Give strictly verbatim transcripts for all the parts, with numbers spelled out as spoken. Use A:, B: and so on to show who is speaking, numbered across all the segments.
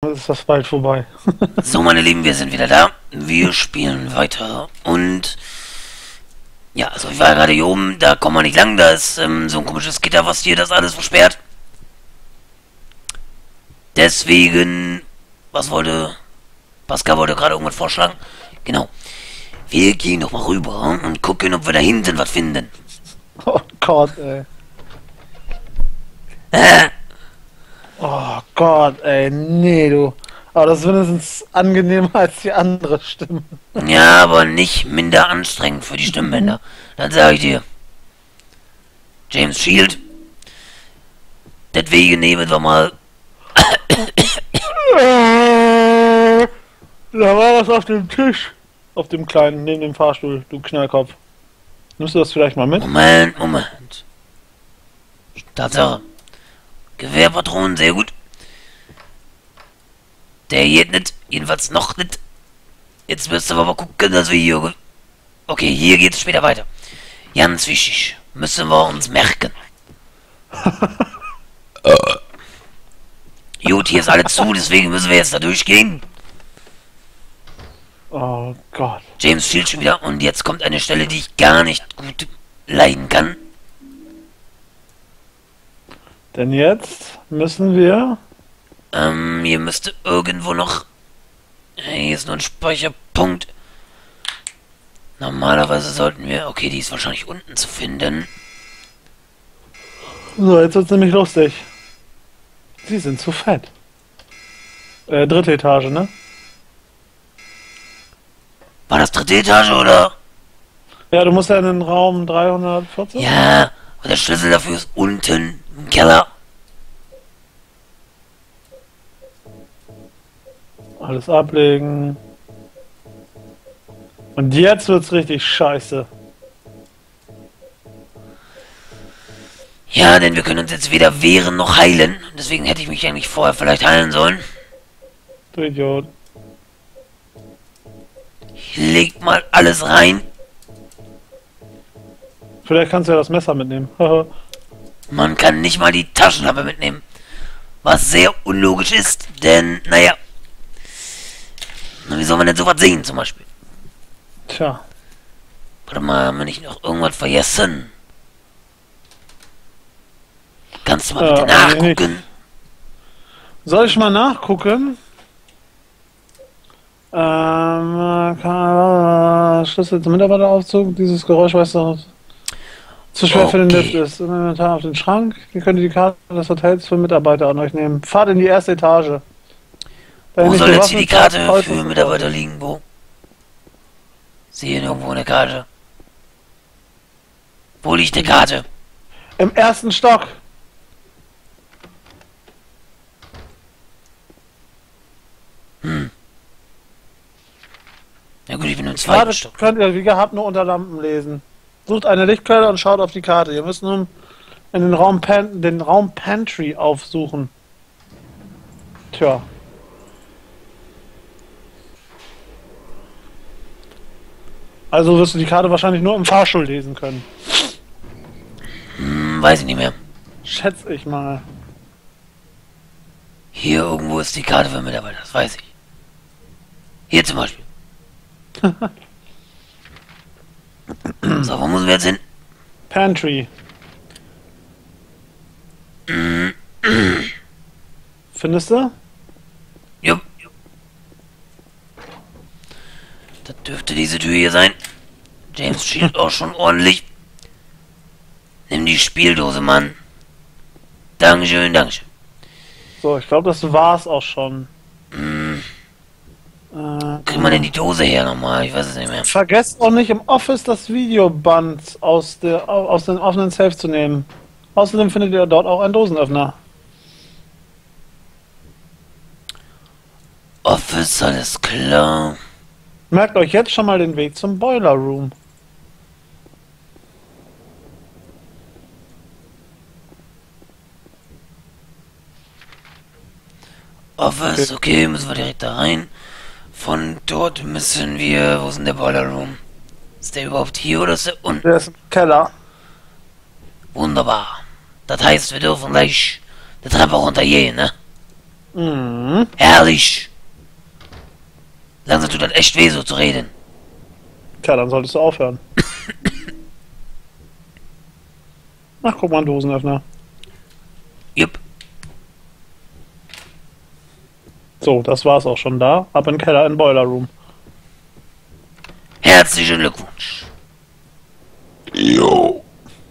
A: Das ist das bald vorbei.
B: So, meine Lieben, wir sind wieder da. Wir spielen weiter. Und ja, also ich war gerade hier oben, da kommen wir nicht lang. Da ist ähm, so ein komisches Gitter, was hier das alles versperrt. Deswegen, was wollte... Pascal wollte gerade irgendwas vorschlagen. Genau. Wir gehen noch mal rüber und gucken, ob wir da hinten was finden.
A: Oh Gott, ey.
B: Äh,
A: Oh Gott, ey. Nee, du. Aber das ist wenigstens angenehmer als die andere Stimme.
B: ja, aber nicht minder anstrengend für die Stimmbänder. Das sage ich dir. James Shield. Deswegen nehmen wir mal...
A: Da war was auf dem Tisch. Auf dem kleinen, neben dem Fahrstuhl, du Knallkopf. Nimmst du das vielleicht mal mit?
B: Moment, Moment. Tatsache. Gewehrpatronen, sehr gut. Der geht nicht, jedenfalls noch nicht. Jetzt müssen wir mal gucken, dass wir hier... Okay, hier geht es später weiter. Ganz wichtig. Müssen wir uns merken. Gut, hier ist alles zu, deswegen müssen wir jetzt da durchgehen.
A: Oh Gott.
B: James Shield schon wieder. Und jetzt kommt eine Stelle, die ich gar nicht gut leiden kann.
A: Denn jetzt müssen wir...
B: Ähm, hier müsste irgendwo noch... Hier ist nur ein Speicherpunkt. Normalerweise sollten wir... Okay, die ist wahrscheinlich unten zu finden.
A: So, jetzt wird's nämlich lustig. Sie sind zu fett. Äh, dritte Etage, ne?
B: War das dritte Etage, oder?
A: Ja, du musst ja in den Raum dreihundertvierzig.
B: Ja, und der Schlüssel dafür ist unten im Keller.
A: Alles ablegen. Und jetzt wird's richtig scheiße.
B: Ja, denn wir können uns jetzt weder wehren noch heilen. Deswegen hätte ich mich eigentlich vorher vielleicht heilen sollen.
A: Du Idiot.
B: Ich leg mal alles rein.
A: Vielleicht kannst du ja das Messer mitnehmen.
B: Man kann nicht mal die Taschenlampe mitnehmen. Was sehr unlogisch ist, denn, naja. Na, wie soll man denn sowas sehen, zum Beispiel?
A: Tja.
B: Warte mal, haben wir nicht noch irgendwas vergessen? Kannst du mal bitte
A: Äh,
B: nachgucken?
A: Soll ich mal nachgucken? Ähm, kann, Schlüssel zum Mitarbeiteraufzug. Dieses Geräusch weiß doch zu schwer für den
B: Okay.
A: Lift ist. Im Inventar auf den Schrank. Ihr könnt die Karte des Hotels für Mitarbeiter an euch nehmen. Fahrt in die erste Etage. Da
B: Wo
A: nicht
B: soll
A: die
B: jetzt hier die
A: Waffen
B: Karte
A: fahrt,
B: für
A: heute-
B: Mitarbeiter liegen? Wo? Sehe irgendwo eine Karte. Wo liegt die Karte?
A: Im ersten Stock.
B: Hm. Ja gut, ich bin im zweiten
A: Karte
B: Stock.
A: könnt ihr wie gehabt nur unter Lampen lesen. Sucht eine Lichtquelle und schaut auf die Karte. Ihr müsst nun in den Raum, Pan den Raum Pantry aufsuchen. Tja. Also wirst du die Karte wahrscheinlich nur im Fahrstuhl lesen können.
B: Hm, weiß ich nicht mehr.
A: Schätze ich mal.
B: Hier irgendwo ist die Karte für Mitarbeiter, das weiß ich. Hier zum Beispiel. So, wo müssen wir jetzt hin?
A: Pantry. Findest du?
B: Jupp. Das dürfte diese Tür hier sein. James schielt auch schon ordentlich. Nimm die Spieldose, Mann. Dankeschön, Dankeschön.
A: So, ich glaube, das war's auch schon.
B: Hm,
A: Äh,
B: kriegt man denn die Dose her nochmal? Ich weiß es nicht mehr.
A: Vergesst auch nicht im Office das Videoband aus, der, aus dem offenen Safe zu nehmen. Außerdem findet ihr dort auch einen Dosenöffner.
B: Office, alles klar.
A: Merkt euch jetzt schon mal den Weg zum Boiler Room.
B: Office, okay, müssen wir direkt da rein. Von dort müssen wir... Wo ist denn der Boiler Room? Ist der überhaupt hier oder ist der unten?
A: Der ist im Keller.
B: Wunderbar. Das heißt, wir dürfen gleich die Treppe runtergehen, ne?
A: Mhm.
B: Herrlich. Langsam tut das echt weh, so zu reden.
A: Tja, dann solltest du aufhören. Ach, guck mal, ein Dosenöffner.
B: Jupp.
A: So, das war's auch schon da. Ab in den Keller, in den Boiler Room.
B: Herzlichen Glückwunsch.
A: Jo.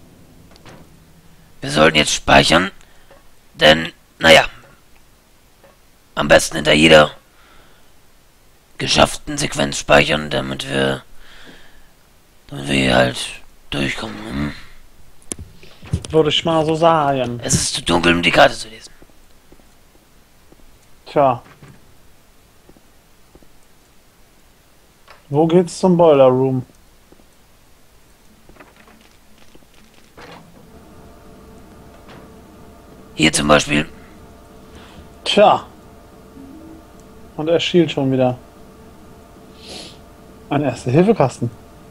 B: Wir sollten jetzt speichern, denn, naja, am besten hinter jeder geschafften Sequenz speichern, damit wir, damit wir hier halt durchkommen. Hm?
A: Würde ich mal so sagen.
B: Es ist zu dunkel, um die Karte zu lesen.
A: Tja. Wo geht's zum Boiler Room?
B: Hier zum Beispiel.
A: Tja. Und er schielt schon wieder. Ein Erste-Hilfe-Kasten.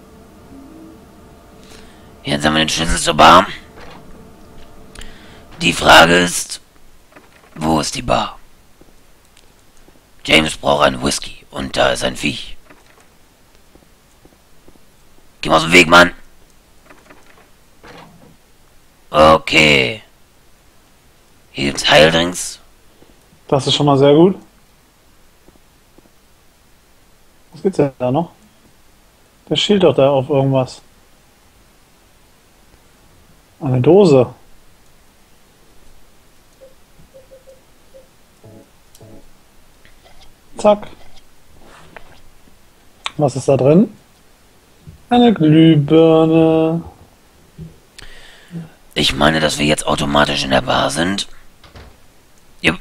B: Jetzt haben wir den Schlüssel zur Bar. Die Frage ist, wo ist die Bar? James braucht einen Whisky und da ist ein Viech. Geh mal aus dem Weg, Mann. Okay. Hier gibt's Heildrinks.
A: Das ist schon mal sehr gut. Was gibt's denn da noch? Der schielt doch da auf irgendwas. Eine Dose. Zack. Was ist da drin? Eine Glühbirne.
B: Ich meine, dass wir jetzt automatisch in der Bar sind. Jupp.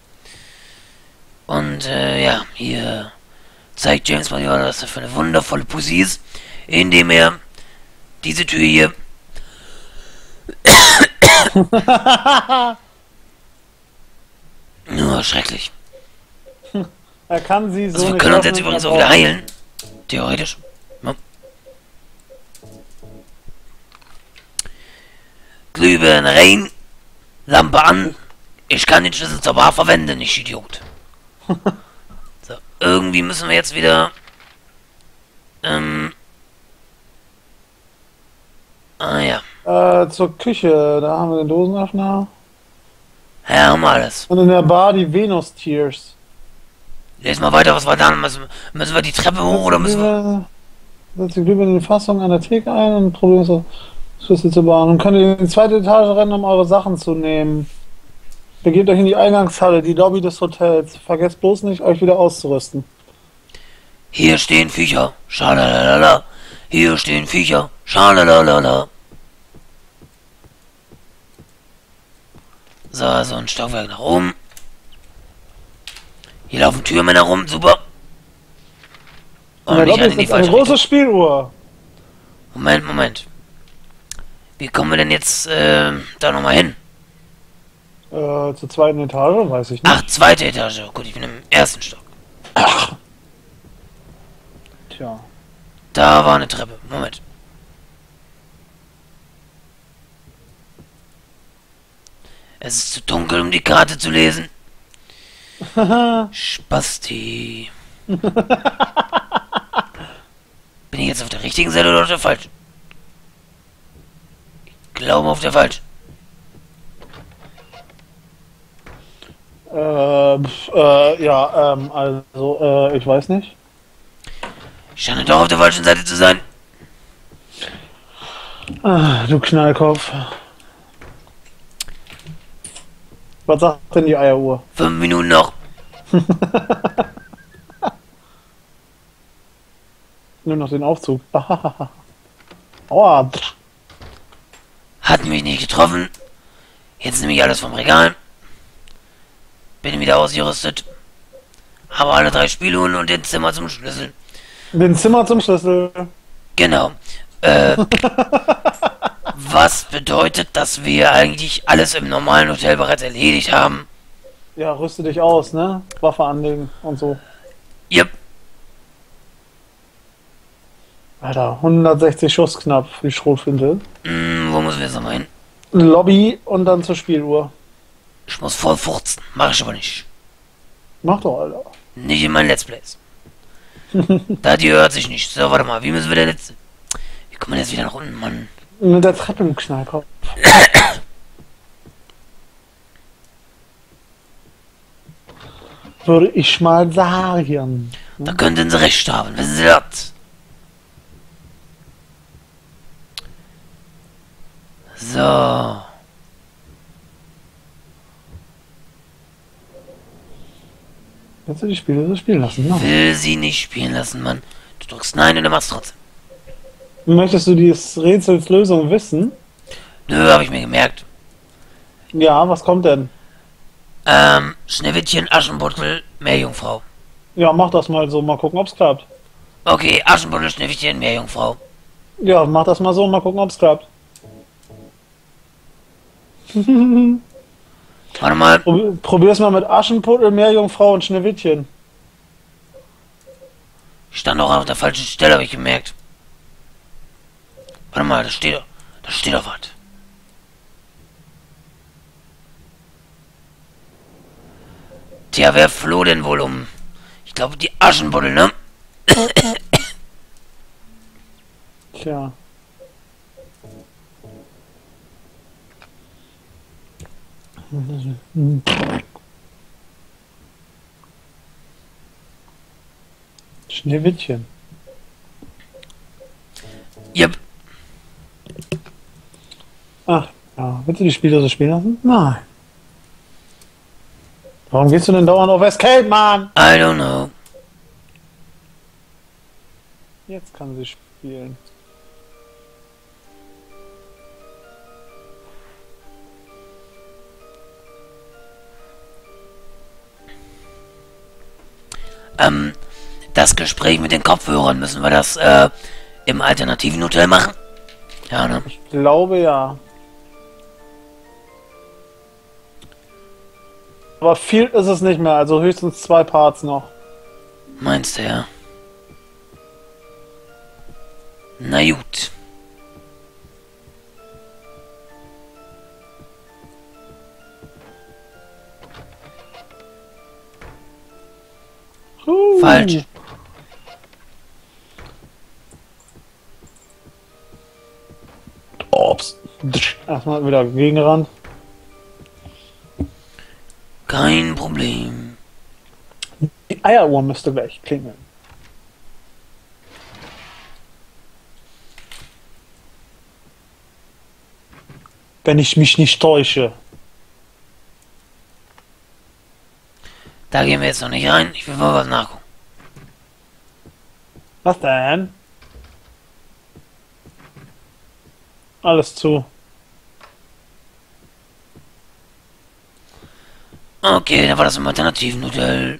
B: Und, äh, ja, hier zeigt James Maniola, was er für eine wundervolle Pussy ist, indem er diese Tür hier nur schrecklich.
A: Er kann sie so
B: Also wir
A: nicht
B: können uns jetzt
A: öffnen,
B: übrigens auch
A: aber-
B: wieder heilen. Theoretisch. Ja. Glühbirne rein, Lampe an. Ich kann den Schlüssel zur Bar verwenden, ich Idiot. So, irgendwie müssen wir jetzt wieder ähm ah ja.
A: Äh, zur Küche, da haben wir den Dosenöffner.
B: Ja, haben wir alles.
A: Und in der Bar die Venus-Tears.
B: Lies mal weiter, was war da? Müssen, müssen wir die Treppe hoch oder müssen wir...
A: Setzt die Glühbirne in die Fassung an der Theke ein und probieren so Schlüssel zu bauen. Und könnt ihr in die zweite Etage rennen, um eure Sachen zu nehmen. Begebt euch in die Eingangshalle, die Lobby des Hotels. Vergesst bloß nicht, euch wieder auszurüsten.
B: Hier stehen Viecher. Schalalala. Hier stehen Viecher. Schalalala. So, also ein Stockwerk nach oben. Hier laufen Türmänner rum, super.
A: In der
B: Und ich
A: Lobby
B: an
A: ist
B: in die
A: jetzt eine
B: falsche
A: große
B: Richtung.
A: Spieluhr.
B: Moment, Moment. Wie kommen wir denn jetzt äh, da nochmal hin?
A: Äh, zur zweiten Etage, weiß ich nicht.
B: Ach, zweite Etage. Gut, ich bin im ersten Stock.
A: Tja.
B: Da war eine Treppe. Moment. Es ist zu dunkel, um die Karte zu lesen. Spasti. Bin ich jetzt auf der richtigen Seite oder auf der falschen? Ich glaube auf der falschen.
A: Äh, pf, äh, ja, ähm, also, äh, ich weiß nicht.
B: Ich scheine doch auf der falschen Seite zu sein.
A: Ah, du Knallkopf. Was sagt denn die Eieruhr?
B: Fünf Minuten noch.
A: Nimm noch den Aufzug. Aua.
B: Hat mich nicht getroffen. Jetzt nehme ich alles vom Regal. Bin wieder ausgerüstet. Habe alle drei Spieluhren und den Zimmer zum Schlüssel.
A: Den Zimmer zum Schlüssel.
B: Genau. Äh, was bedeutet, dass wir eigentlich alles im normalen Hotel bereits erledigt haben?
A: Ja, rüste dich aus, ne? Waffe anlegen und so.
B: Yep.
A: Alter, hundertsechzig Schuss knapp für die Schrotflinte.
B: Hm, wo müssen wir jetzt nochmal hin?
A: Lobby und dann zur Spieluhr.
B: Ich muss voll furzen. Mach ich aber nicht.
A: Mach doch, Alter.
B: Nicht in meinen Let's Plays. Da die hört sich nicht. So, warte mal, wie müssen wir denn jetzt... Wie kommen wir jetzt wieder nach unten, Mann?
A: Mit der Treppe im Knallkopf. Würde ich mal sagen.
B: Da könnten sie recht haben, wissen Sie das? So.
A: Willst du die Spiele so spielen lassen? No.
B: Will sie nicht spielen lassen, Mann. Du drückst Nein und du machst trotzdem.
A: Möchtest du dieses Rätsels Lösung wissen?
B: Nö, hab ich mir gemerkt.
A: Ja, was kommt denn?
B: Ähm, Schneewittchen, Aschenputtel, Meerjungfrau.
A: Ja, mach das mal so, mal gucken, ob's klappt.
B: Okay, Aschenputtel, Schneewittchen, Meerjungfrau.
A: Ja, mach das mal so, mal gucken, ob's klappt.
B: Warte mal.
A: Prob- Probier's mal mit Aschenputtel, Meerjungfrau und Schneewittchen.
B: Ich stand auch auf der falschen Stelle, habe ich gemerkt. Warte mal, da steht, da steht doch was. Tja, wer floh denn wohl um? Ich glaube, die Aschenputtel, ne?
A: Tja. Schneewittchen.
B: Yep.
A: Ach, ja. Willst du die Spiele so spielen lassen? Nein. Warum gehst du denn dauernd auf Escape, Mann?
B: I don't know.
A: Jetzt kann sie spielen.
B: Ähm, das Gespräch mit den Kopfhörern, müssen wir das, äh, im alternativen Hotel machen? Ja, ne?
A: Ich glaube ja. Aber viel ist es nicht mehr, also höchstens zwei Parts noch.
B: Meinst du, ja? Na gut.
A: Uh.
B: Falsch.
A: Ups. Erstmal wieder gegenrannt.
B: Kein Problem.
A: Die Eieruhr müsste gleich klingeln. Wenn ich mich nicht täusche.
B: Da gehen wir jetzt noch nicht rein. Ich will mal was nachgucken.
A: Was denn? Alles zu.
B: Okay, da war das im alternativen Hotel.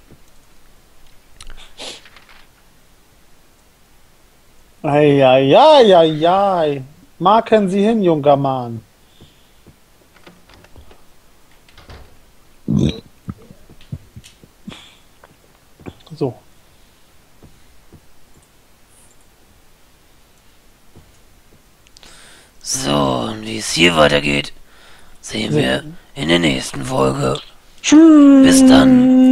A: Eieieiei. Marken Sie hin, junger Mann. So.
B: So, und wie es hier weitergeht, sehen wir in der nächsten Folge.
A: Tschüss.
B: Bis dann.